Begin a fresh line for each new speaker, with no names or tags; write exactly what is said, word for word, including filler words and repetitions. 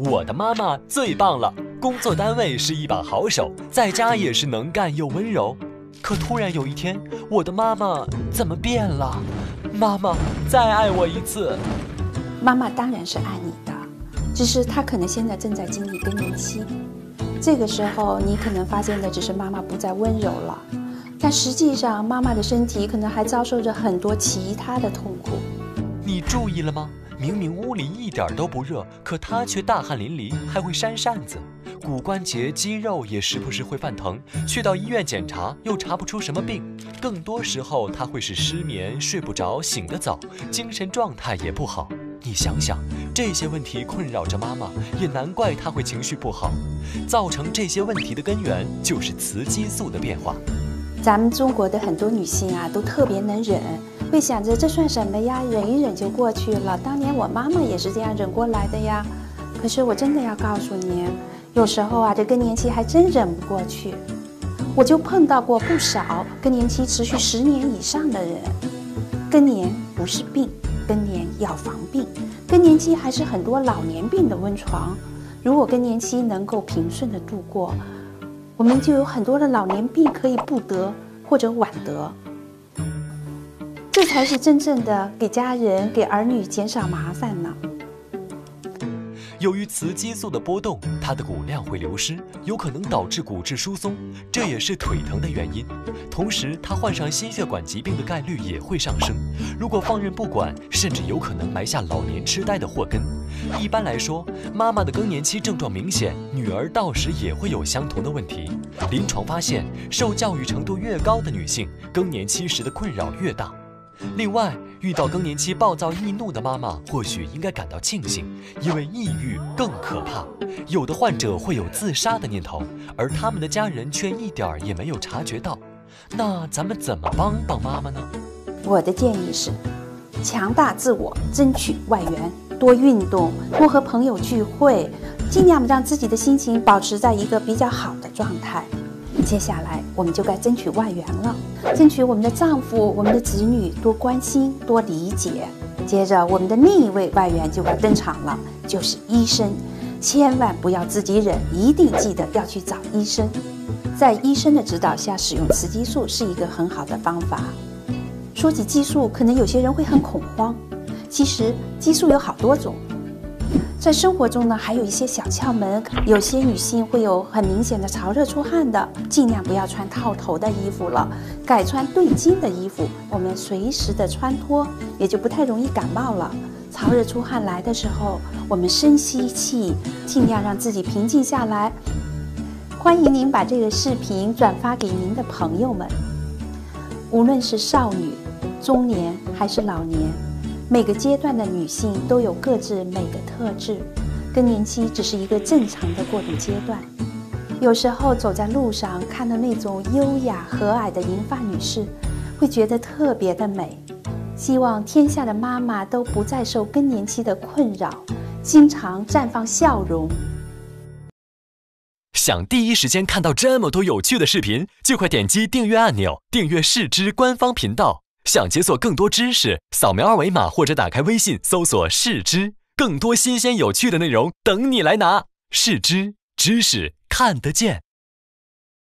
我的妈妈最棒了，工作单位是一把好手，在家也是能干又温柔。可突然有一天，我的妈妈怎么变了？妈妈，再爱我一次。
妈妈当然是爱你的，只是她可能现在正在经历更年期。这个时候，你可能发现的只是妈妈不再温柔了，但实际上，妈妈的身体可能还遭受着很多其他的痛苦。
你注意了吗？明明屋里一点都不热，可她却大汗淋漓，还会扇扇子。骨关节、肌肉也时不时会犯疼，去到医院检查又查不出什么病。更多时候，她会是失眠、睡不着、醒得早，精神状态也不好。你想想，这些问题困扰着妈妈，也难怪她会情绪不好。造成这些问题的根源就是雌激素的变化。
咱们中国的很多女性啊，都特别能忍，会想着这算什么呀，忍一忍就过去了。当年我妈妈也是这样忍过来的呀。可是我真的要告诉您，有时候啊，这更年期还真忍不过去。我就碰到过不少更年期持续十年以上的人。更年不是病，更年要防病。更年期还是很多老年病的温床。如果更年期能够平顺地度过，我们就有很多的老年病可以不得或者晚得。这才是真正的给家人、给儿女减少麻烦呢。
由于雌激素的波动，它的骨量会流失，有可能导致骨质疏松，这也是腿疼的原因。同时，它患上心血管疾病的概率也会上升。如果放任不管，甚至有可能埋下老年痴呆的祸根。一般来说，妈妈的更年期症状明显，女儿到时也会有相同的问题。临床发现，受教育程度越高的女性，更年期时的困扰越大。另外，遇到更年期暴躁易怒的妈妈，或许应该感到庆幸，因为抑郁更可怕。有的患者会有自杀的念头，而他们的家人却一点儿也没有察觉到。那咱们怎么帮帮妈妈呢？
我的建议是，强大自我，争取外援，多运动，多和朋友聚会，尽量让自己的心情保持在一个比较好的状态。接下来我们就该争取外援了，争取我们的丈夫、我们的子女多关心、多理解。接着，我们的另一位外援就该登场了，就是医生。千万不要自己忍，一定记得要去找医生。在医生的指导下使用雌激素是一个很好的方法。说起激素，可能有些人会很恐慌，其实激素有好多种。在生活中呢，还有一些小窍门。有些女性会有很明显的潮热出汗的，尽量不要穿套头的衣服了，改穿对襟的衣服，我们随时的穿脱，也就不太容易感冒了。潮热出汗来的时候，我们深吸气，尽量让自己平静下来。欢迎您把这个视频转发给您的朋友们。无论是少女、中年还是老年，每个阶段的女性都有各自美的特质，更年期只是一个正常的过渡阶段。有时候走在路上，看到那种优雅和蔼的银发女士，会觉得特别的美。希望天下的妈妈都不再受更年期的困扰，经常绽放笑容。
想第一时间看到这么多有趣的视频，就快点击订阅按钮，订阅视之官方频道。想解锁更多知识，扫描二维码或者打开微信搜索视之，更多新鲜有趣的内容等你来拿。视之，知识看得见。